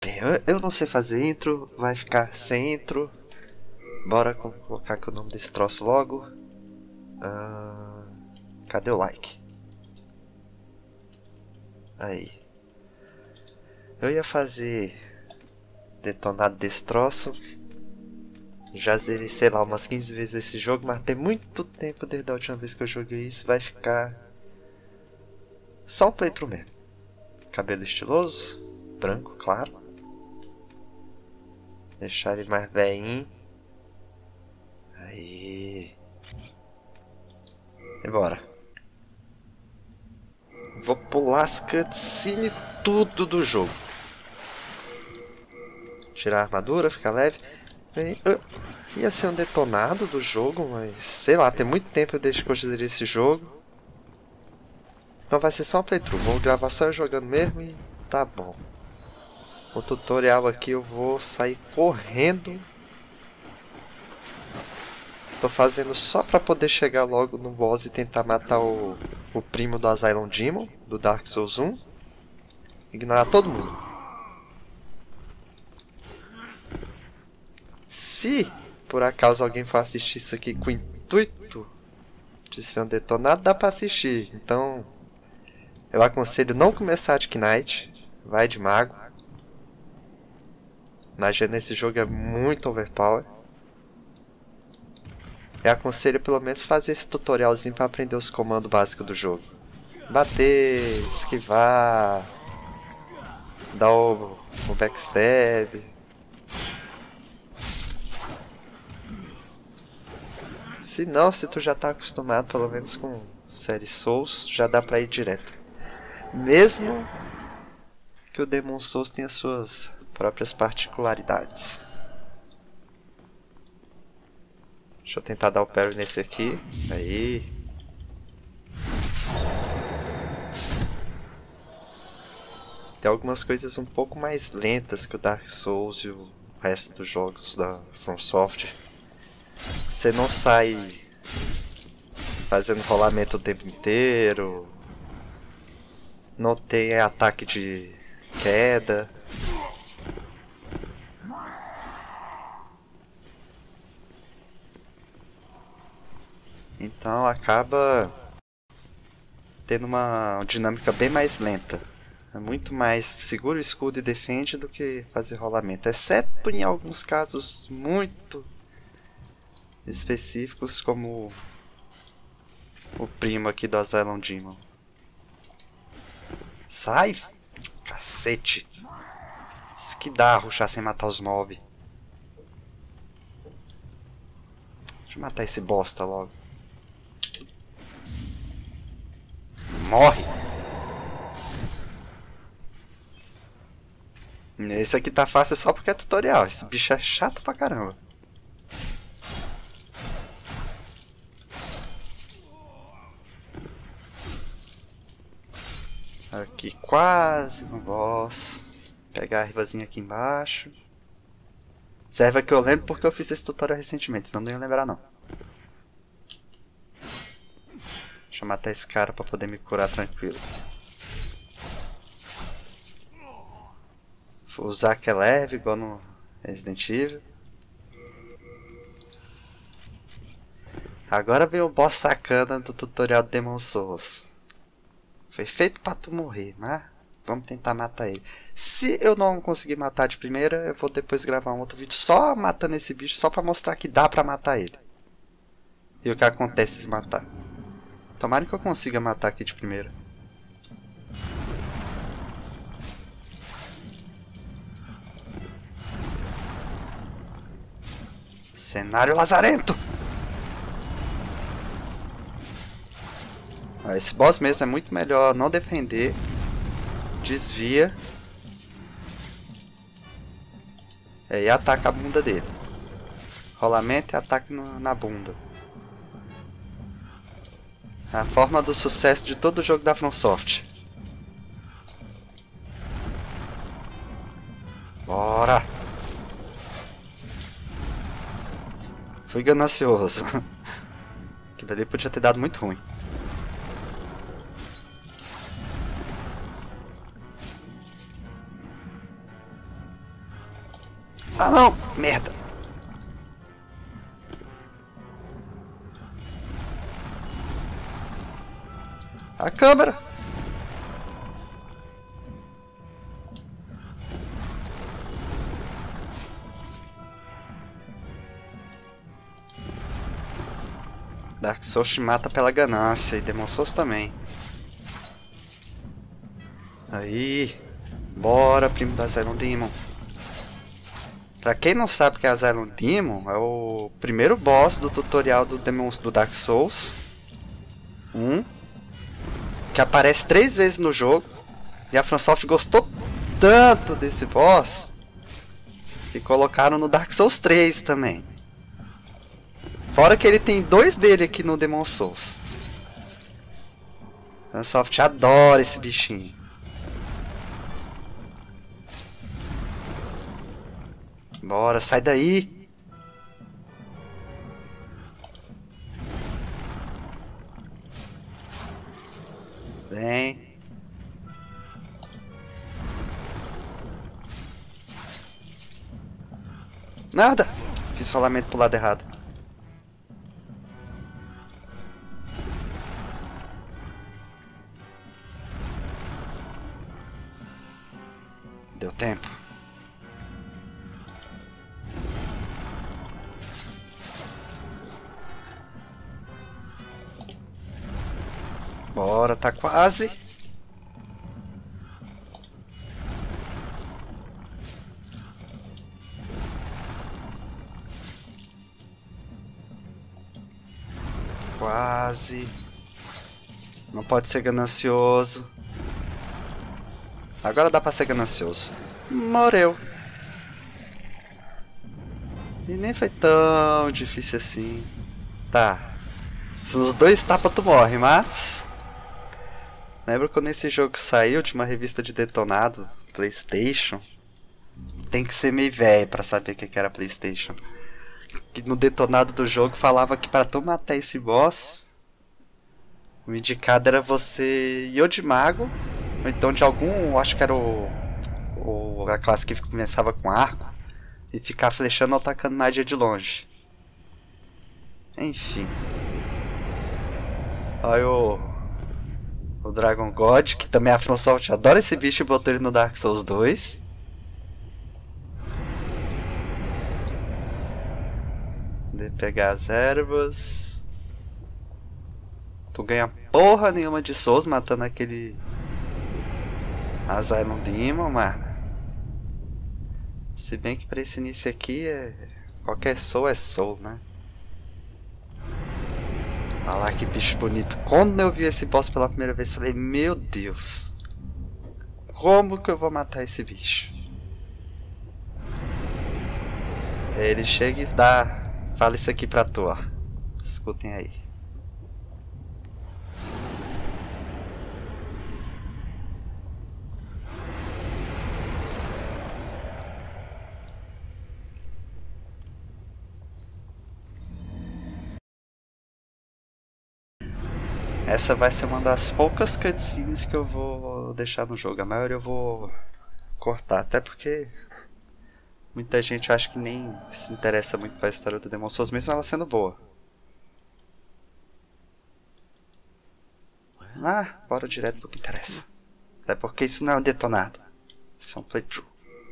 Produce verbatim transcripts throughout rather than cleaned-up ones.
Bem, eu, eu não sei fazer intro, vai ficar sem intro. Bora colocar aqui o nome desse troço logo. Ah, cadê o like? Aí. Eu ia fazer detonado desse troço. Já zerei, sei lá, umas quinze vezes esse jogo, mas tem muito tempo desde a última vez que eu joguei isso. Vai ficar só um playthrough mesmo. Cabelo estiloso, branco, claro. Deixar ele mais velhinho. Aí. E bora. Vou pular as cutscenes tudo do jogo. Tirar a armadura, ficar leve. E, uh, ia ser um detonado do jogo, mas sei lá, tem muito tempo desde que eu zerei esse jogo. Então vai ser só um playthrough. Vou gravar só eu jogando mesmo e tá bom. O tutorial aqui eu vou sair correndo. Tô fazendo só pra poder chegar logo no boss e tentar matar o, o primo do Asylum Demon, do Dark Souls um. Ignorar todo mundo. Se por acaso alguém for assistir isso aqui com o intuito de ser um detonado, dá pra assistir. Então eu aconselho não começar de Knight, vai de mago. Magia nesse jogo é muito overpower. Eu aconselho pelo menos fazer esse tutorialzinho para aprender os comandos básicos do jogo. Bater, esquivar, dar o, o backstab. Se não, se tu já tá acostumado pelo menos com série Souls, já dá pra ir direto. Mesmo que o Demon Souls tenha suas próprias particularidades. Deixa eu tentar dar o parry nesse aqui. Aí. Tem algumas coisas um pouco mais lentas que o Dark Souls e o resto dos jogos da From Software. Você não sai fazendo rolamento o tempo inteiro. Não tem ataque de queda. Então acaba tendo uma dinâmica bem mais lenta. É muito mais segura o escudo e defende do que fazer rolamento. Exceto em alguns casos muito específicos, como o primo aqui do Asylum Demon. Sai! Cacete! Isso que dá rushar sem matar os mobs. Deixa eu matar esse bosta logo. Morre! Esse aqui tá fácil só porque é tutorial. Esse bicho é chato pra caramba. Aqui quase no boss. Pegar a rivazinha aqui embaixo. Serve que eu lembro porque eu fiz esse tutorial recentemente, senão não ia lembrar não. Deixa eu matar esse cara pra poder me curar tranquilo. Vou usar que é leve, igual no Resident Evil. Agora vem o boss sacana do tutorial do Demon Souls. Foi feito pra tu morrer, mas vamos tentar matar ele. Se eu não conseguir matar de primeira, eu vou depois gravar um outro vídeo só matando esse bicho, só pra mostrar que dá pra matar ele. E o que acontece se matar. Tomara que eu consiga matar aqui de primeira. Cenário lazarento! Esse boss mesmo é muito melhor não defender. Desvia. É, e ataca a bunda dele. Rolamento e ataque no, na bunda. É a forma do sucesso de todo jogo da From Software. Bora! Fui ganancioso. Que dali podia ter dado muito ruim. Ah não! Merda! A câmera! Dark Souls te mata pela ganância e Demon Souls também. Aí, bora, primo do Asylum Demon. Pra quem não sabe o que é Asylum Demon, é o primeiro boss do tutorial do, Demon, do Dark Souls um, que aparece três vezes no jogo. E a FromSoft gostou tanto desse boss que colocaram no Dark Souls três também. Fora que ele tem dois dele aqui no Demon Souls. A FromSoft adora esse bichinho. Bora, sai daí! Vem. Nada! Fiz rolamento pro lado errado. Deu tempo. Bora, tá quase. Quase. Não pode ser ganancioso. Agora dá pra ser ganancioso. Morreu. E nem foi tão difícil assim. Tá. Se os dois tapas tu morre, mas... Lembra quando esse jogo saiu de uma revista de detonado, PlayStation? Tem que ser meio velho pra saber o que era PlayStation. Que no detonado do jogo falava que para tu matar esse boss, o indicado era você ir ou de mago, ou então de algum, acho que era o, o a classe que começava com arco, e ficar flechando ou atacando magia de longe. Enfim. Olha o... O Dragon God, que também a FromSoft adora esse bicho e botou ele no Dark Souls dois. De pegar as ervas. Tu ganha porra nenhuma de Souls matando aquele Asylum Demon, mano. Se bem que pra esse início aqui é... qualquer Soul é Soul, né? Olha lá que bicho bonito. Quando eu vi esse boss pela primeira vez, eu falei, meu Deus. Como que eu vou matar esse bicho? Ele chega e dá... Fala isso aqui pra tu, ó. Escutem aí. Essa vai ser uma das poucas cutscenes que eu vou deixar no jogo. A maioria eu vou cortar, até porque muita gente acha que nem se interessa muito pra história do Demon Souls, mesmo ela sendo boa. Ah, bora direto pro que interessa. Até porque isso não é um detonado. Isso é um playthrough.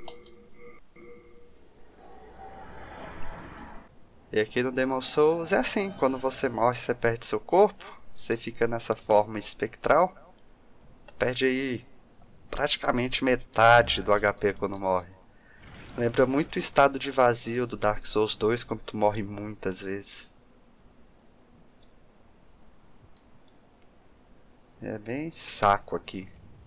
E aqui no Demon Souls é assim, quando você morre você perde seu corpo. Você fica nessa forma espectral. Perde aí praticamente metade do H P quando morre. Lembra muito o estado de vazio do Dark Souls dois, quando tu morre muitas vezes. É bem saco aqui.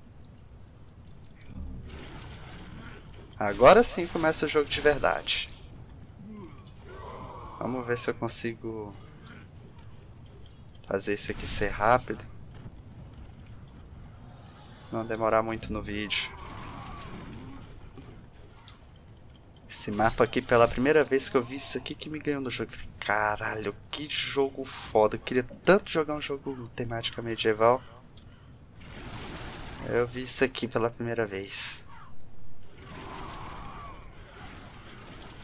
Agora sim começa o jogo de verdade. Vamos ver se eu consigo fazer isso aqui ser rápido. Não demorar muito no vídeo. Esse mapa aqui, pela primeira vez que eu vi isso aqui, que me ganhou no jogo. Caralho, que jogo foda. Eu queria tanto jogar um jogo temática medieval. Eu vi isso aqui pela primeira vez.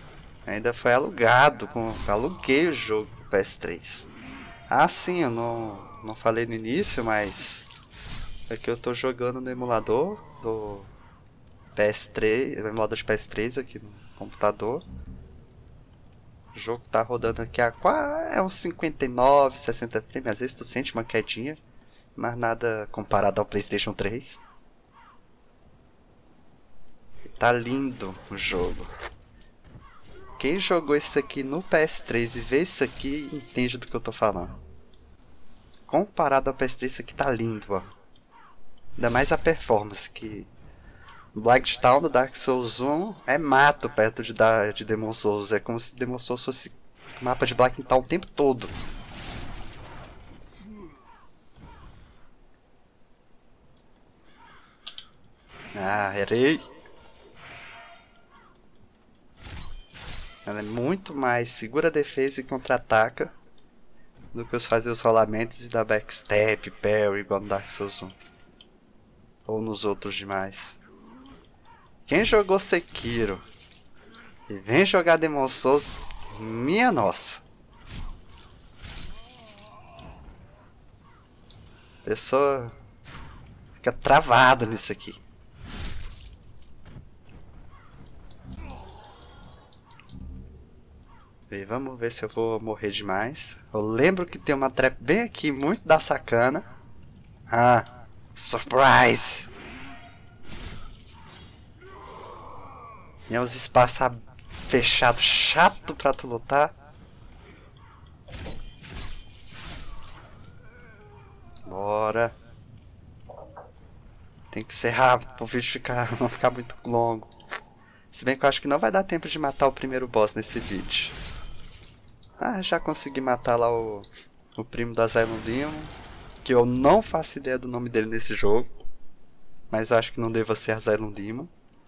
Ainda foi alugado, com, aluguei o jogo pro P S três. Ah, sim, eu não, não falei no início, mas é que eu tô jogando no emulador do P S três, o emulador de P S três aqui no computador. O jogo tá rodando aqui a é uns cinquenta e nove, sessenta frames, às vezes tu sente uma quedinha, mas nada comparado ao PlayStation três. Tá lindo o jogo. Quem jogou isso aqui no P S três e vê isso aqui, entende do que eu tô falando. Comparado ao P S três, isso aqui tá lindo, ó. Ainda mais a performance, que Blind Town do Dark Souls um é mato perto de, da, de Demon Souls. É como se Demon Souls fosse mapa de Black Town o tempo todo. Ah, errei. Ela é muito mais segura a defesa e contra-ataca do que os fazer os rolamentos e dar backstep, parry, igual no Dark Souls um. Ou nos outros demais. Quem jogou Sekiro e vem jogar Demon Souls, minha nossa. A pessoa fica travada nisso aqui. E vamos ver se eu vou morrer demais. Eu lembro que tem uma trap bem aqui, muito da sacana. Ah, surprise! E é uns espaços fechados, chato pra tu lutar. Bora. Tem que ser rápido pro vídeo ficar, não ficar muito longo. Se bem que eu acho que não vai dar tempo de matar o primeiro boss nesse vídeo. Ah, já consegui matar lá o, o primo do Asylum Demon, que eu não faço ideia do nome dele nesse jogo, mas acho que não deva ser Asylum Demon.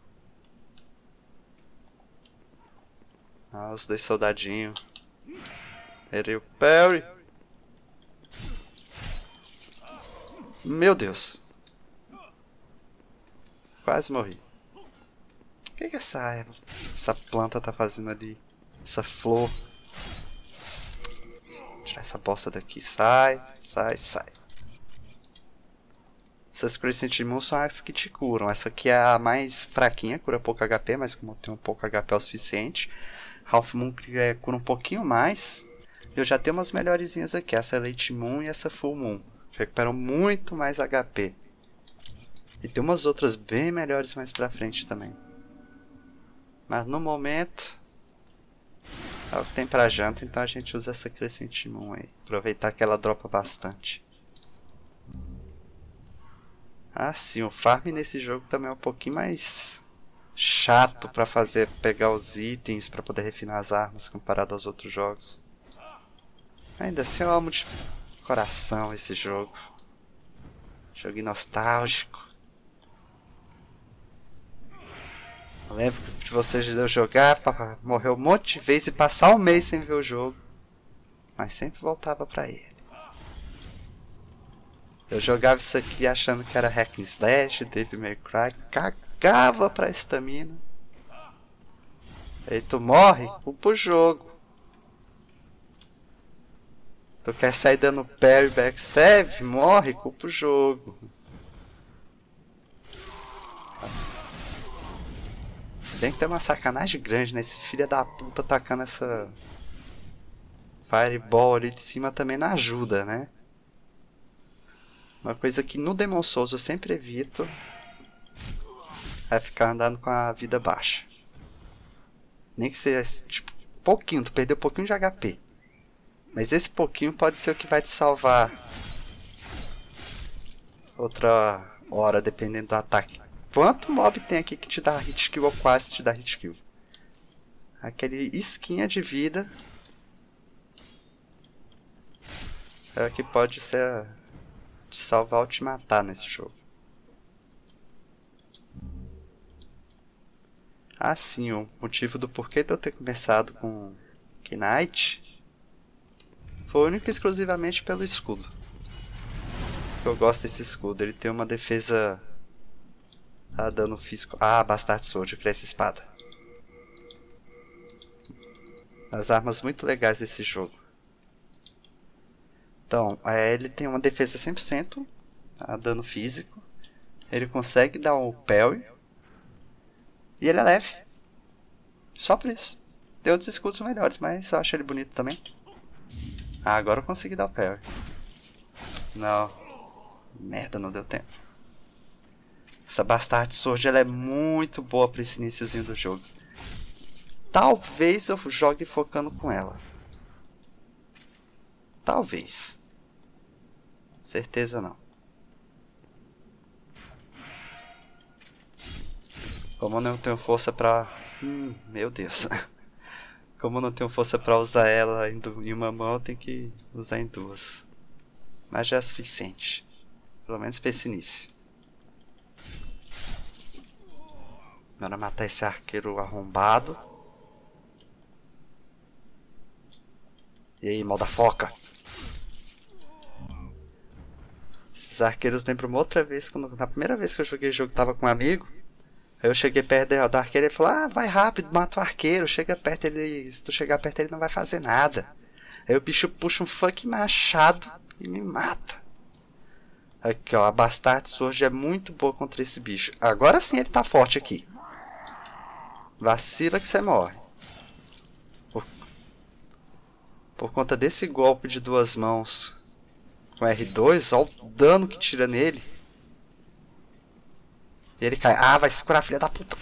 Ah, os dois soldadinhos. Errei o parry. Meu Deus. Quase morri. O que que essa, essa planta tá fazendo ali? Essa flor. Tirar essa bosta daqui. Sai, sai, sai. Essas Crescent Moon são as que te curam. Essa aqui é a mais fraquinha, cura pouco H P, mas como tem um pouco H P é o suficiente. Half Moon cura um pouquinho mais. Eu já tenho umas melhorzinhas aqui. Essa é Late Moon e essa Full Moon. Recuperam muito mais H P. E tem umas outras bem melhores mais pra frente também. Mas no momento é o que tem pra janta, então a gente usa essa Crescent Moon aí. Aproveitar que ela dropa bastante. Ah sim, o farm nesse jogo também é um pouquinho mais chato pra fazer, pegar os itens pra poder refinar as armas comparado aos outros jogos. Ainda assim eu amo de coração esse jogo. Jogo nostálgico. Eu lembro de vocês de eu jogar, morrer um monte de vezes e passar um mês sem ver o jogo. Mas sempre voltava pra ele. Eu jogava isso aqui achando que era Hack and Slash, Devil May Cry, cagava pra estamina. Aí tu morre, culpa o jogo. Tu quer sair dando parry, backstab, morre, culpa o jogo. Se bem que tem uma sacanagem grande, né? Esse filho da puta atacando essa Fireball ali de cima também não ajuda, né? Uma coisa que no Demon Souls eu sempre evito é ficar andando com a vida baixa. Nem que seja, tipo, pouquinho, tu perdeu um pouquinho de H P. Mas esse pouquinho pode ser o que vai te salvar outra hora, dependendo do ataque. Quanto mob tem aqui que te dá hit kill ou quase te dá hit kill? Aquele esquinha de vida é o que pode ser te salvar ou te matar nesse jogo. Ah sim, o motivo do porquê de eu ter começado com Knight foi único e exclusivamente pelo escudo. Eu gosto desse escudo, ele tem uma defesa a dano físico. Ah, Bastard Sword, eu queria essa espada. das armas muito legais desse jogo. Então, é, ele tem uma defesa cem por cento, tá? Dano físico. Ele consegue dar um parry. E ele é leve. Só por isso. Tem outros escudos melhores, mas eu acho ele bonito também. Ah, agora eu consegui dar o parry. Não. Merda, não deu tempo. Essa Bastard Sword ela é muito boa para esse iniciozinho do jogo. Talvez eu jogue focando com ela. Talvez. Certeza não. Como eu não tenho força pra... Hum, meu Deus. Como eu não tenho força pra usar ela em uma mão, eu tenho que usar em duas. Mas já é suficiente. Pelo menos pra esse início. Agora matar esse arqueiro arrombado. E aí, mal da foca. Esses arqueiros lembram uma outra vez, quando, na primeira vez que eu joguei o jogo, tava com um amigo. Aí eu cheguei perto do arqueiro e ele falou: ah, vai rápido, mata o arqueiro, chega perto, ele, se tu chegar perto ele não vai fazer nada. Aí o bicho puxa um fucking machado e me mata. Aqui ó, a Bastard Sword é muito boa contra esse bicho. Agora sim ele tá forte aqui. Vacila que você morre. Por, por conta desse golpe de duas mãos com R dois, olha o dano que tira nele. E ele cai. Ah, vai se curar, filha da puta.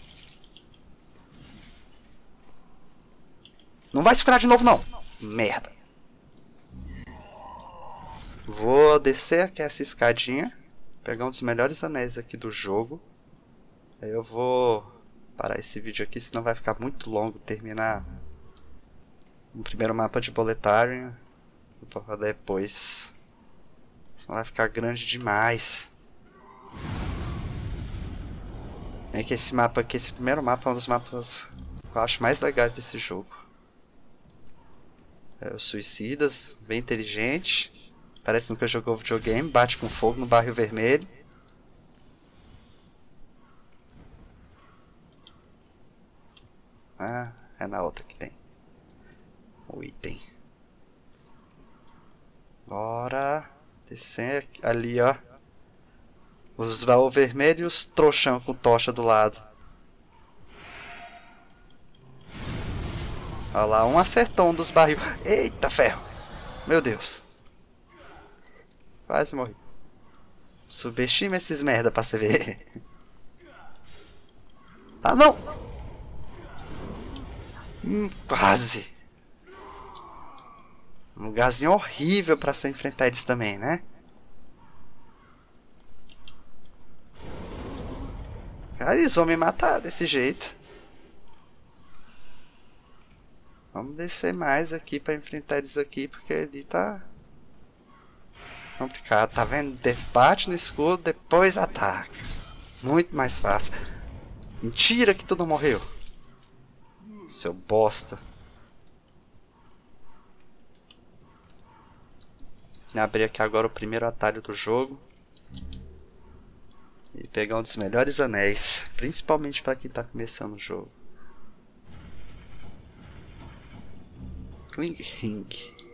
Não vai se curar de novo, não. Merda. Vou descer aqui essa escadinha. Pegar um dos melhores anéis aqui do jogo. Aí eu vou parar esse vídeo aqui, senão vai ficar muito longo terminar o primeiro mapa de Boletarian. Depois. Senão vai ficar grande demais. É que esse mapa aqui, esse primeiro mapa é um dos mapas que eu acho mais legais desse jogo. É os suicidas, bem inteligente. Parece que eu jogou videogame, bate com fogo no barril vermelho. Ah, é na outra que tem o item. Bora descer ali, ó. Os baús vermelhos e os trouxão com tocha do lado. Olha lá, um acertou um dos barril. Eita ferro! Meu Deus. Quase morri. Subestima esses merda pra você ver. Ah não! Hum, quase. Um lugarzinho horrível pra se enfrentar eles também, né? Cara, eles vão me matar desse jeito. Vamos descer mais aqui pra enfrentar eles aqui, porque ali tá complicado. Tá vendo? Bate no escudo, depois ataca. Muito mais fácil. Mentira que tu não morreu. Seu bosta. Vou abrir aqui agora o primeiro atalho do jogo. E pegar um dos melhores anéis. Principalmente para quem está começando o jogo. Cling Ring.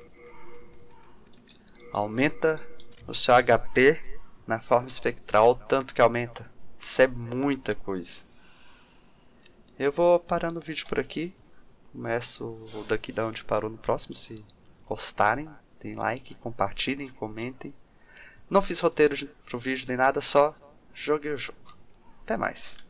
Aumenta o seu H P na forma espectral. Tanto que aumenta. Isso é muita coisa. Eu vou parando o vídeo por aqui. Começo daqui da onde parou no próximo. Se gostarem, deem like, compartilhem, comentem. Não fiz roteiro pro vídeo nem nada, só joguei o jogo. Até mais.